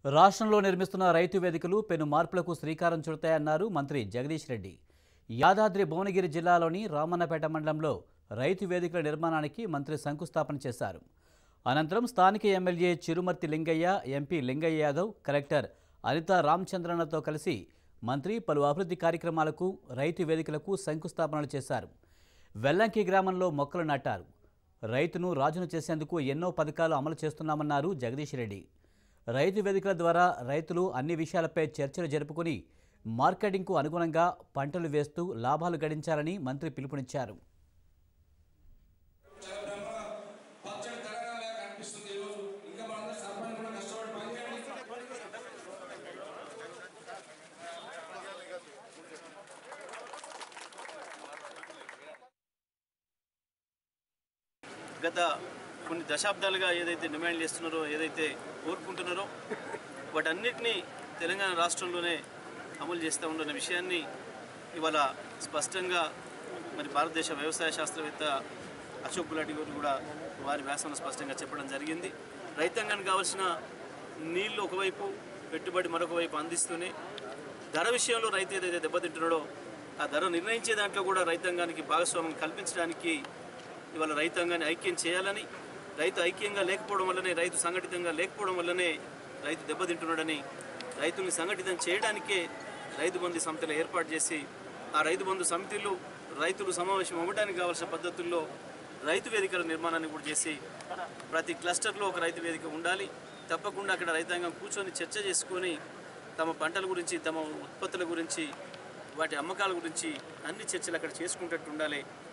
రాష్ట్రంలో నిర్మిస్తున్న రైతు వేదికలు పెను మార్పులకు శ్రీకారం చుడతాయన్నారు మంత్రి జగదీష్ రెడ్డి. యాదాద్రి భువనగిరి జిల్లాలోని రామన్నపేట మండలంలో రైతు వేదికల నిర్మాణానికి మంత్రి శంకుస్థాపన చేశారు. అనంతరం స్థానిక MLA Chirumarthi Lingaiah, MP Lingaiah Yadav, collector Anitha రామచంద్రనతో కలిసి మంత్రి పలు అభివృద్ధి కార్యక్రమాలకు, రైతు వేదికలకు శంకుస్థాపనలు చేశారు. వెల్లంకి గ్రామంలో మొక్కలు నాటారు. రైతును రాజును చేసేందుకు ఎన్నో పథకాలు అమలు చేస్తున్నామన్నారు జగదీష్ రెడ్డి. రైతు వేదికల ద్వారా రైతులు అన్ని విషయాలపై చర్చలు జరుపుకుని మార్కెటింగ్కు అనుగుణంగా పంటలు వేస్తూ లాభాలు గడించాలని మంత్రి పిలుపునిచ్చారు. గత కొన్ని దశాబ్దాలుగా ఏదైతే డిమాండ్ చేస్తున్నారో, ఏదైతే కోరుకుంటున్నారో వాటన్నిటినీ తెలంగాణ రాష్ట్రంలోనే అమలు చేస్తూ ఉన్న విషయాన్ని ఇవాళ స్పష్టంగా మరి భారతదేశ వ్యవసాయ శాస్త్రవేత్త అశోక్ గులాటి గారు కూడా వారి వ్యాసంలో స్పష్టంగా చెప్పడం జరిగింది. రైతాంగానికి కావాల్సిన నీళ్లు ఒకవైపు, పెట్టుబడి మరొక వైపు అందిస్తూనే ధర విషయంలో రైతు ఏదైతే దెబ్బతింటున్నాడో ఆ ధర నిర్ణయించే దాంట్లో కూడా రైతాంగానికి భాగస్వామ్యం కల్పించడానికి ఇవాళ రైతాంగాన్ని ఐక్యం చేయాలని, రైతు ఐక్యంగా లేకపోవడం వల్లనే, రైతు సంఘటితంగా లేకపోవడం వల్లనే రైతు దెబ్బతింటున్నాడని, రైతుల్ని సంఘటితం చేయడానికే రైతు బంధు సమితిలో ఏర్పాటు చేసి ఆ రైతు బంధు సమితిలో రైతులు సమావేశం అవ్వడానికి కావాల్సిన పద్ధతుల్లో రైతు వేదికల నిర్మాణాన్ని కూడా చేసి ప్రతి క్లస్టర్లో ఒక రైతు వేదిక ఉండాలి. తప్పకుండా అక్కడ రైతాంగం కూర్చొని చర్చ చేసుకొని తమ పంటల గురించి, తమ ఉత్పత్తుల గురించి, వాటి అమ్మకాల గురించి అన్ని చర్చలు అక్కడ చేసుకుంటట్టు ఉండాలి.